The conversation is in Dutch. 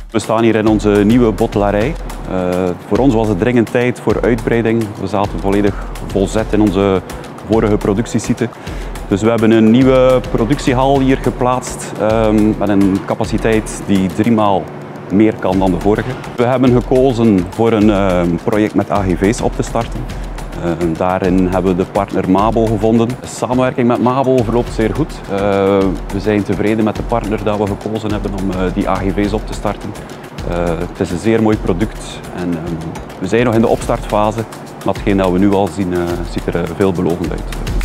We staan hier in onze nieuwe bottelarij. Voor ons was het dringend tijd voor uitbreiding. We zaten volledig volzet in onze vorige productiesite. Dus we hebben een nieuwe productiehal hier geplaatst met een capaciteit die 3 maal meer kan dan de vorige. We hebben gekozen voor een project met AGV's op te starten. Daarin hebben we de partner Mabo gevonden. De samenwerking met Mabo verloopt zeer goed. We zijn tevreden met de partner dat we gekozen hebben om die AGV's op te starten. Het is een zeer mooi product en we zijn nog in de opstartfase. Maar hetgeen dat we nu al zien, ziet er veelbelovend uit.